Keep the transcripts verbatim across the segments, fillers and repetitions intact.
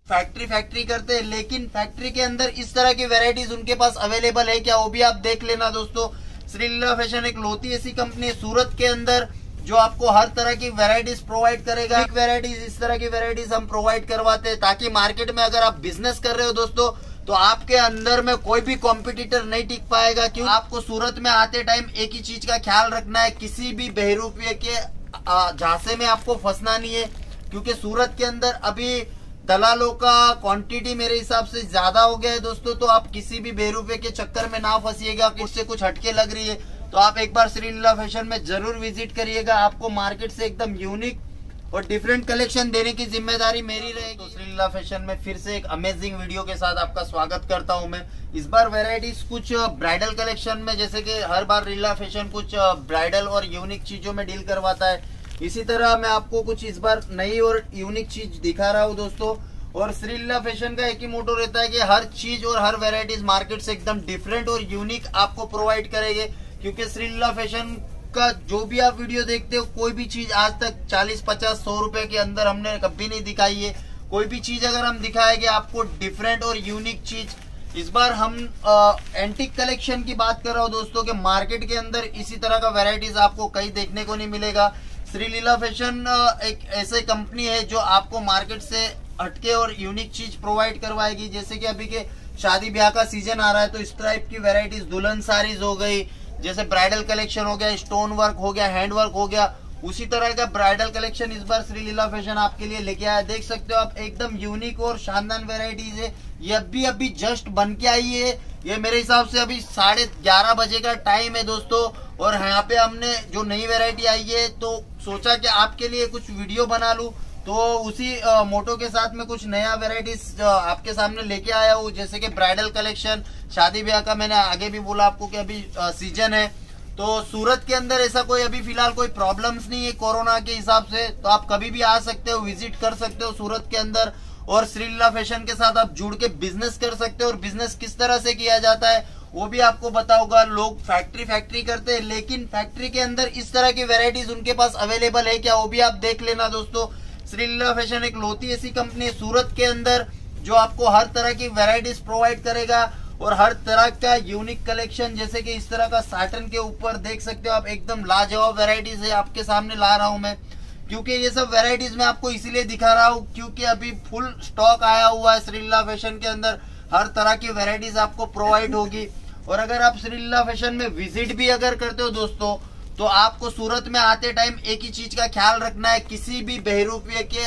Factory factory करते हैं, लेकिन फैक्ट्री के अंदर इस तरह की वेराइटीज उनके पास अवेलेबल है क्या, वो भी आप देख लेना दोस्तों। श्री लीला फैशन एक लोती ऐसी कंपनी है सूरत के अंदर जो आपको हर तरह की वेराइटीज प्रोवाइड करेगा। एक वेराइटीज इस तरह की वेराइटीज हम प्रोवाइड करवाते हैं ताकि मार्केट में अगर आप बिजनेस कर रहे हो दोस्तों तो आपके अंदर में कोई भी कॉम्पिटिटर नहीं टिक पाएगा। क्यों, आपको सूरत में आते टाइम एक ही चीज का ख्याल रखना है, किसी भी बहरूपिये के झांसे में आपको फंसना नहीं है। क्योंकि सूरत के अंदर अभी दलालों का क्वांटिटी मेरे हिसाब से ज्यादा हो गया है दोस्तों, तो आप किसी भी बेरुपये के चक्कर में ना फंसिएगा। उससे कुछ हटके लग रही है तो आप एक बार श्री लीला फैशन में जरूर विजिट करिएगा। आपको मार्केट से एकदम यूनिक और डिफरेंट कलेक्शन देने की जिम्मेदारी मेरी रहेगी। तो श्री लीला फैशन में फिर से एक अमेजिंग वीडियो के साथ आपका स्वागत करता हूं मैं। इस बार वेराइटीज कुछ ब्राइडल कलेक्शन में, जैसे कि हर बार लीला फैशन कुछ ब्राइडल और यूनिक चीजों में डील करवाता है, इसी तरह मैं आपको कुछ इस बार नई और यूनिक चीज दिखा रहा हूँ दोस्तों। और श्री लीला फैशन का एक ही मोटो रहता है कि हर चीज और हर वेराइटीज मार्केट से एकदम डिफरेंट और यूनिक आपको प्रोवाइड करेंगे। क्योंकि श्री लीला फैशन का जो भी आप वीडियो देखते हो, कोई भी चीज आज तक चालीस पचास सौ रुपए के अंदर हमने कभी नहीं दिखाई है। कोई भी चीज अगर हम दिखाएंगे आपको डिफरेंट और यूनिक चीज। इस बार हम एंटिक कलेक्शन की बात कर रहा हूँ दोस्तों के मार्केट के अंदर इसी तरह का वेराइटीज आपको कहीं देखने को नहीं मिलेगा। श्री लीला फैशन एक ऐसे कंपनी है जो आपको मार्केट से हटके और यूनिक चीज प्रोवाइड करवाएगी। जैसे कि अभी के शादी ब्याह का सीजन आ रहा है तो इस टाइप की वेराइटीज, दुल्हन साड़ीज हो गई, जैसे ब्राइडल कलेक्शन हो गया, स्टोन वर्क हो गया, हैंड वर्क हो गया, उसी तरह का ब्राइडल कलेक्शन इस बार श्री लीला फैशन आपके लिए लेके आया। देख सकते हो आप, एकदम यूनिक और शानदार वेराइटीज है। ये अभी अभी जस्ट बन के आई है। ये मेरे हिसाब से अभी साढ़े ग्यारह बजे का टाइम है दोस्तों। और यहाँ पे हमने जो नई वेराइटी आई है तो सोचा कि आपके लिए कुछ वीडियो बना लूं, तो उसी आ, मोटो के साथ में कुछ नया वेराइटीज आपके सामने लेके आया हूँ। जैसे कि ब्राइडल कलेक्शन, शादी ब्याह का मैंने आगे भी बोला आपको कि अभी आ, सीजन है, तो सूरत के अंदर ऐसा कोई अभी फिलहाल कोई प्रॉब्लम्स नहीं है कोरोना के हिसाब से, तो आप कभी भी आ सकते हो, विजिट कर सकते हो सूरत के अंदर और श्री लीला फैशन के साथ आप जुड़ के बिजनेस कर सकते हो। और बिजनेस किस तरह से किया जाता है वो भी आपको बताऊंगा। लोग फैक्ट्री फैक्ट्री करते हैं, लेकिन फैक्ट्री के अंदर इस तरह की वेराइटीज उनके पास अवेलेबल है क्या, वो भी आप देख लेना दोस्तों। श्री लीला फैशन एक लोती ऐसी कंपनी है सूरत के अंदर जो आपको हर तरह की वेराइटीज प्रोवाइड करेगा और हर तरह का यूनिक कलेक्शन। जैसे कि इस तरह का साटन के ऊपर देख सकते हो आप, एकदम लाजवाब वेराइटीज है आपके सामने ला रहा हूं मैं। क्योंकि ये सब वेराइटीज मैं आपको इसीलिए दिखा रहा हूँ क्योंकि अभी फुल स्टॉक आया हुआ है श्री लीला फैशन के अंदर। हर तरह की वेराइटीज आपको प्रोवाइड होगी। और अगर आप श्री लीला फैशन में विजिट भी अगर करते हो दोस्तों तो आपको सूरत में आते टाइम एक ही चीज का ख्याल रखना है, किसी भी बहरूपिये के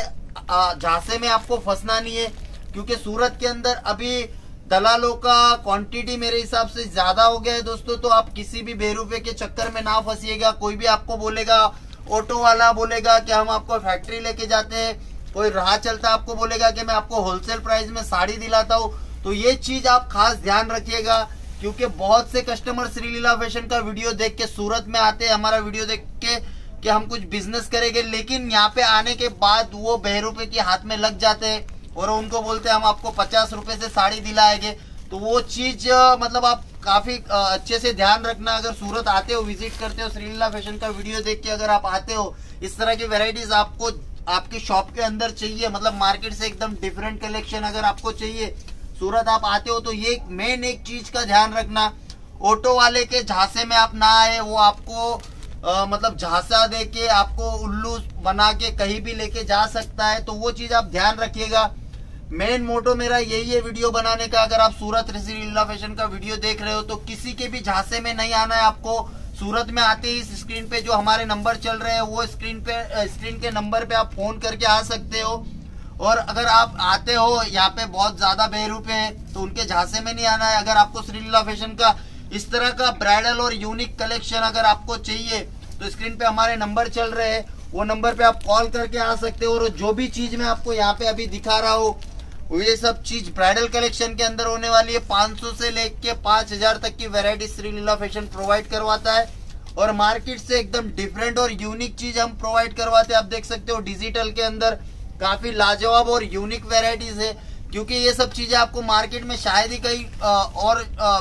झांसे में आपको फंसना नहीं है। क्योंकि सूरत के अंदर अभी दलालों का क्वांटिटी मेरे हिसाब से ज्यादा हो गया है दोस्तों, तो आप किसी भी बहरूपिये के चक्कर में ना फंसिएगा। कोई भी आपको बोलेगा, ऑटो वाला बोलेगा कि हम आपको फैक्ट्री लेके जाते हैं, कोई राह चलता आपको बोलेगा कि मैं आपको होलसेल प्राइस में साड़ी दिलाता हूँ, तो ये चीज आप खास ध्यान रखिएगा। क्योंकि बहुत से कस्टमर श्री लीला फैशन का वीडियो देख के सूरत में आते हैं, हमारा वीडियो देख के कि हम कुछ बिजनेस करेंगे, लेकिन यहाँ पे आने के बाद वो बहरूपये के हाथ में लग जाते हैं और उनको बोलते हैं हम आपको पचास रुपए से साड़ी दिलाएंगे। तो वो चीज मतलब आप काफी अच्छे से ध्यान रखना। अगर सूरत आते हो, विजिट करते हो, श्री लीला फैशन का वीडियो देख के अगर आप आते हो, इस तरह की वेराइटीज आपको आपकी शॉप के अंदर चाहिए, मतलब मार्केट से एकदम डिफरेंट कलेक्शन अगर आपको चाहिए, सूरत आप आते हो तो ये मेन एक चीज का ध्यान रखना, ऑटो वाले के झांसे में आप ना आए। वो आपको आ, मतलब झांसा दे के आपको उल्लू बना के कहीं भी लेके जा सकता है, तो वो चीज आप ध्यान रखिएगा। मेन मोटो मेरा यही है वीडियो बनाने का। अगर आप सूरत श्री लीला फैशन का वीडियो देख रहे हो तो किसी के भी झांसे में नहीं आना है आपको। सूरत में आते ही इस स्क्रीन पे जो हमारे नंबर चल रहे हैं वो स्क्रीन पे स्क्रीन के नंबर पे आप फोन करके आ सकते हो। और अगर आप आते हो यहाँ पे बहुत ज्यादा बहरूपये हैं तो उनके झांसे में नहीं आना है। अगर आपको श्री लीला फैशन का इस तरह का ब्राइडल और यूनिक कलेक्शन अगर आपको चाहिए तो स्क्रीन पे हमारे नंबर चल रहे हैं, वो नंबर पे आप कॉल करके आ सकते हो। और जो भी चीज मैं आपको यहाँ पे अभी दिखा रहा हूँ ये सब चीज ब्राइडल कलेक्शन के अंदर होने वाली है। पाँच सौ से लेके पाँच हजार तक की variety Shri Leela fashion provide करवाता है और मार्केट से एकदम डिफरेंट और यूनिक चीज हम प्रोवाइड करवाते हैं। आप देख सकते हो डिजिटल के अंदर काफी लाजवाब और यूनिक वेराइटीज है, क्योंकि ये सब चीजें आपको मार्केट में शायद ही कई और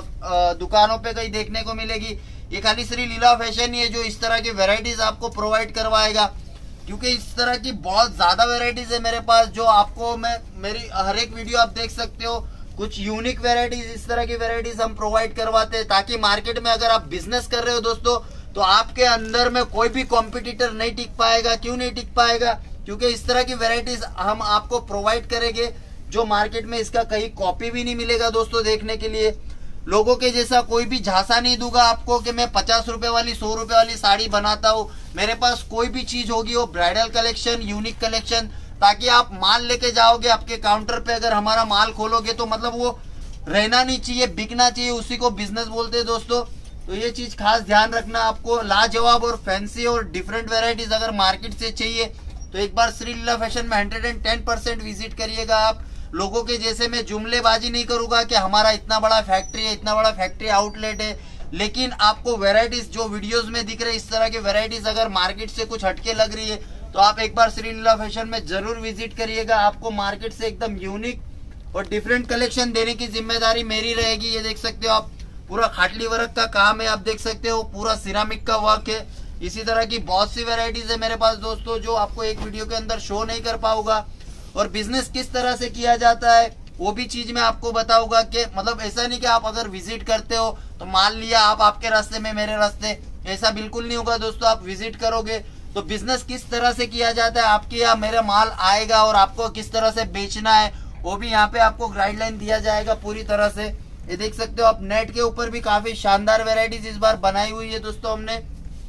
दुकानों पे कहीं देखने को मिलेगी। ये खाली श्री लीला फैशन ही है जो इस तरह की वेराइटीज आपको प्रोवाइड करवाएगा। क्योंकि इस तरह की बहुत ज्यादा वेराइटीज है मेरे पास, जो आपको मैं मेरी हर एक वीडियो आप देख सकते हो। कुछ यूनिक वेराइटीज, इस तरह की वेराइटीज हम प्रोवाइड करवाते हैं, ताकि मार्केट में अगर आप बिजनेस कर रहे हो दोस्तों, तो आपके अंदर में कोई भी कॉम्पिटिटर नहीं टिक पाएगा। क्यों नहीं टिक पाएगा? क्योंकि इस तरह की वेराइटीज हम आपको प्रोवाइड करेंगे जो मार्केट में इसका कहीं कॉपी भी नहीं मिलेगा दोस्तों देखने के लिए। लोगों के जैसा कोई भी झांसा नहीं दूंगा आपको कि मैं पचास रुपए वाली सौ रुपए वाली साड़ी बनाता हूँ। मेरे पास कोई भी चीज होगी वो ब्राइडल कलेक्शन, यूनिक कलेक्शन, ताकि आप माल लेके जाओगे आपके काउंटर पे, अगर हमारा माल खोलोगे तो मतलब वो रहना नहीं चाहिए, बिकना चाहिए, उसी को बिजनेस बोलते हैं दोस्तों। तो ये चीज खास ध्यान रखना आपको। लाजवाब और फैंसी और डिफरेंट वेराइटीज अगर मार्केट से चाहिए तो एक बार श्री लीला फैशन में hundred and ten percent visit करिएगा आप। लोगों के जैसे मैं जुमलेबाजी नहीं करूंगा कि हमारा इतना बड़ा फैक्ट्री है, इतना बड़ा फैक्ट्री आउटलेट है, लेकिन आपको वेराइटीज जो वीडियोस में दिख रहे हैं इस तरह की वेराइटीज अगर मार्केट से कुछ हटके लग रही है तो आप एक बार श्री लीला फैशन में जरूर विजिट करिएगा। आपको मार्केट से एकदम यूनिक और डिफरेंट कलेक्शन देने की जिम्मेदारी मेरी रहेगी। ये देख सकते हो आप, पूरा खाटली वर्क का काम है, आप देख सकते हो पूरा सिरामिक का वर्क है। इसी तरह की बहुत सी वेराइटीज है मेरे पास दोस्तों, जो आपको एक वीडियो के अंदर शो नहीं कर पाऊंगा। और बिजनेस किस तरह से किया जाता है वो भी चीज मैं आपको बताऊंगा, कि मतलब ऐसा नहीं कि आप अगर विजिट करते हो तो मान लिया आप आपके रास्ते में मेरे रास्ते, ऐसा बिल्कुल नहीं होगा दोस्तों। आप विजिट करोगे तो बिजनेस किस तरह से किया जाता है, आपके यहाँ मेरा माल आएगा और आपको किस तरह से बेचना है वो भी यहाँ पे आपको गाइडलाइन दिया जाएगा पूरी तरह से। ये देख सकते हो आप, नेट के ऊपर भी काफी शानदार वेराइटीज इस बार बनाई हुई है दोस्तों हमने।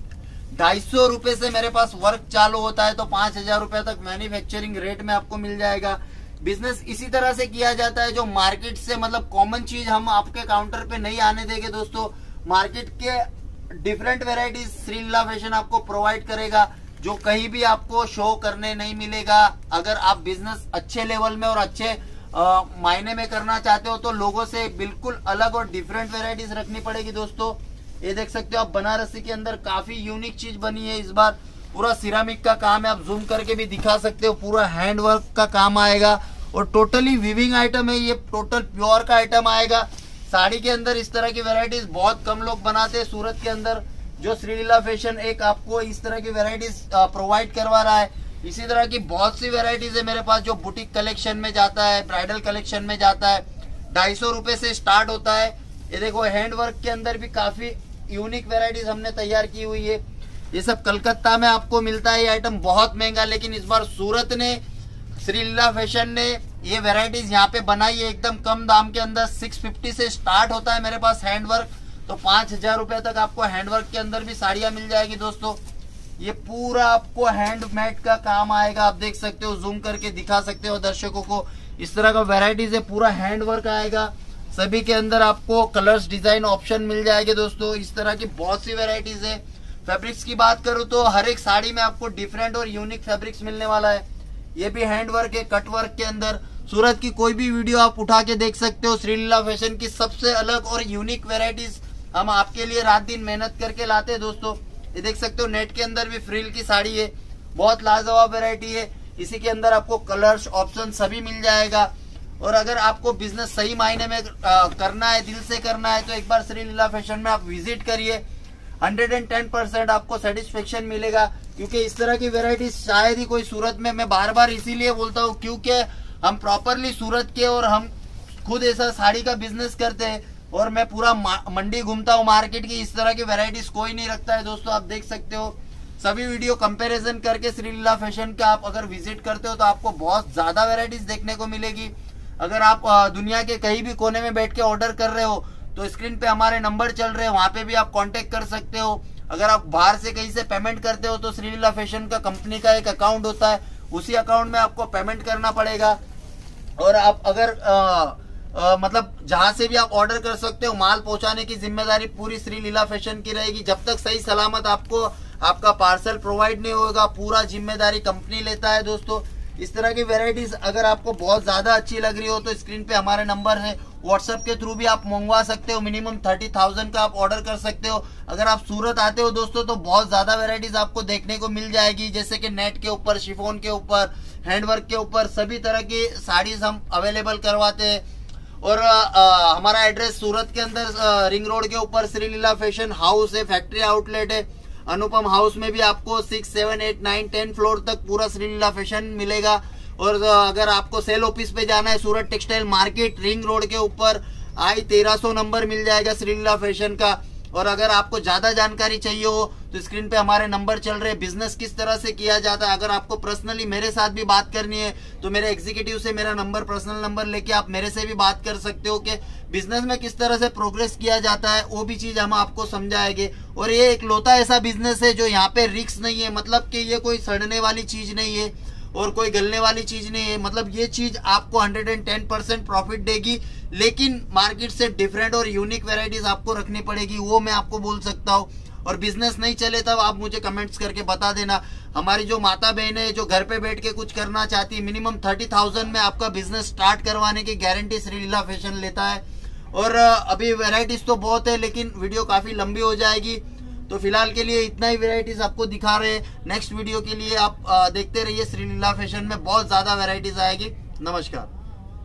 ढाई सौ रुपए से मेरे पास वर्क चालू होता है, तो पांच हजार रुपए तक मैन्युफैक्चरिंग रेट में आपको मिल जाएगा। बिजनेस इसी तरह से किया जाता है, जो मार्केट से मतलब कॉमन चीज हम आपके काउंटर पे नहीं आने देंगे दोस्तों। मार्केट के different varieties Shri Leela fashion आपको प्रोवाइड करेगा, जो कहीं भी आपको शो करने नहीं मिलेगा। अगर आप बिजनेस अच्छे लेवल में और अच्छे मायने में करना चाहते हो तो लोगों से बिल्कुल अलग और डिफरेंट वेराइटीज रखनी पड़ेगी दोस्तों। ये देख सकते हो आप, बनारसी के अंदर काफी यूनिक चीज बनी है इस बार। पूरा सिरामिक का काम है, आप जूम करके भी दिखा सकते हो, पूरा हैंड वर्क का काम आएगा और टोटली विविंग आइटम है, ये टोटल प्योर का आइटम आएगा। साड़ी के अंदर इस तरह की वेराइटीज बहुत कम लोग बनाते हैं सूरत के अंदर, जो श्री लीला फैशन एक आपको इस तरह की वेराइटीज प्रोवाइड करवा रहा है। इसी तरह की बहुत सी वेराइटीज है मेरे पास, जो बुटीक कलेक्शन में जाता है, ब्राइडल कलेक्शन में जाता है। ढाई सौ रुपए से स्टार्ट होता है। ये देखो, हैंड वर्क के अंदर भी काफी यूनिक वेराइटीज हमने तैयार की हुई है। ये सब कलकत्ता में आपको मिलता है ये आइटम बहुत महंगा, लेकिन इस बार सूरत ने, श्री लीला फैशन ने ये वेराइटीज यहाँ पे बनाई है एकदम कम दाम के अंदर। सिक्स फिफ्टी से स्टार्ट होता है मेरे पास हैंड वर्क, तो पांच हजार रुपए तक आपको हैंड वर्क के अंदर भी साड़ियां मिल जाएगी दोस्तों। ये पूरा आपको हैंडमेड का काम आएगा, आप देख सकते हो, जूम करके दिखा सकते हो दर्शकों को। इस तरह का वेराइटीज है, पूरा हैंड वर्क आएगा। सभी के अंदर आपको कलर्स, डिजाइन ऑप्शन मिल जाएंगे दोस्तों। इस तरह की बहुत सी वेराइटीज है। फैब्रिक्स की बात करूं तो हर एक साड़ी में आपको डिफरेंट और यूनिक फैब्रिक्स मिलने वाला है। ये भी हैंड वर्क है, कट वर्क के अंदर। सूरत की कोई भी वीडियो आप उठा के देख सकते हो। श्री लीला फैशन की सबसे अलग और यूनिक वेराइटीज हम आपके लिए रात दिन मेहनत करके लाते हैं दोस्तों। ये देख सकते हो, नेट के अंदर भी फ्रिल की साड़ी है, बहुत लाजवाब वेराइटी है। इसी के अंदर आपको कलर्स, ऑप्शन सभी मिल जाएगा। और अगर आपको बिजनेस सही मायने में आ, करना है, दिल से करना है, तो एक बार श्री लीला फैशन में आप विजिट करिए। हंड्रेड एंड टेन परसेंट आपको सेटिस्फेक्शन मिलेगा, क्योंकि इस तरह की वेराइटी शायद ही कोई सूरत में, मैं बार बार इसीलिए बोलता हूँ क्योंकि हम प्रॉपरली सूरत के और हम खुद ऐसा साड़ी का बिजनेस करते हैं, और मैं पूरा मंडी घूमता हूँ मार्केट की। इस तरह की वेराइटीज कोई नहीं रखता है दोस्तों, आप देख सकते हो। सभी वीडियो कंपैरिजन करके श्री लीला फैशन का आप अगर विजिट करते हो तो आपको बहुत ज्यादा वेराइटीज देखने को मिलेगी। अगर आप दुनिया के कहीं भी कोने में बैठ के ऑर्डर कर रहे हो तो स्क्रीन पे हमारे नंबर चल रहे हैं, वहां पे भी आप कांटेक्ट कर सकते हो। अगर आप बाहर से कहीं से पेमेंट करते हो तो श्री लीला फैशन का कंपनी का एक अकाउंट होता है, उसी अकाउंट में आपको पेमेंट करना पड़ेगा। और आप अगर आ, आ, मतलब जहां से भी आप ऑर्डर कर सकते हो, माल पहुंचाने की जिम्मेदारी पूरी श्री लीला फैशन की रहेगी। जब तक सही सलामत आपको आपका पार्सल प्रोवाइड नहीं होगा, पूरा जिम्मेदारी कंपनी लेता है दोस्तों। इस तरह की वेराइटीज अगर आपको बहुत ज्यादा अच्छी लग रही हो तो स्क्रीन पे हमारे नंबर है, व्हाट्सएप के थ्रू भी आप मंगवा सकते हो। मिनिमम थर्टी थाउजेंड का आप ऑर्डर कर सकते हो। अगर आप सूरत आते हो दोस्तों तो बहुत ज्यादा वेराइटीज आपको देखने को मिल जाएगी, जैसे कि नेट के ऊपर, शिफॉन के ऊपर, हैंडवर्क के ऊपर, सभी तरह की साड़ीज हम अवेलेबल करवाते हैं। और आ, आ, हमारा एड्रेस सूरत के अंदर आ, रिंग रोड के ऊपर श्री लीला फैशन हाउस है, फैक्ट्री आउटलेट है। अनुपम हाउस में भी आपको six seven eight nine ten floor तक पूरा श्रीलीला फैशन मिलेगा। और अगर आपको सेल ऑफिस पे जाना है, Surat textile market ring road के ऊपर आई तेरह सौ नंबर मिल जाएगा श्रीलीला फैशन का। और अगर आपको ज्यादा जानकारी चाहिए हो तो स्क्रीन पे हमारे नंबर चल रहे हैं। बिजनेस किस तरह से किया जाता है, अगर आपको पर्सनली मेरे साथ भी बात करनी है तो मेरे एग्जीक्यूटिव से मेरा नंबर, पर्सनल नंबर लेके आप मेरे से भी बात कर सकते हो कि बिजनेस में किस तरह से प्रोग्रेस किया जाता है, वो भी चीज हम आपको समझाएंगे। और ये एक लौता ऐसा बिजनेस है जो यहाँ पे रिस्क नहीं है, मतलब कि ये कोई सड़ने वाली चीज नहीं है और कोई गलने वाली चीज नहीं है। मतलब ये चीज आपको one hundred ten percent profit देगी, लेकिन मार्केट से डिफरेंट और यूनिक वेराइटीज आपको रखनी पड़ेगी, वो मैं आपको बोल सकता हूँ। और बिजनेस नहीं चले तब आप मुझे कमेंट्स करके बता देना। हमारी जो माता बहन है जो घर पे बैठ के कुछ करना चाहती है, मिनिमम थर्टी थाउजेंड में आपका बिजनेस स्टार्ट करवाने की गारंटी श्रीलीला फैशन लेता है। और अभी वेराइटीज तो बहुत है लेकिन वीडियो काफी लंबी हो जाएगी, तो फिलहाल के लिए इतना ही वेराइटीज आपको दिखा रहे हैं। नेक्स्ट वीडियो के लिए आप देखते रहिए, श्रीलीला फैशन में बहुत ज्यादा वेराइटीज आएगी। नमस्कार।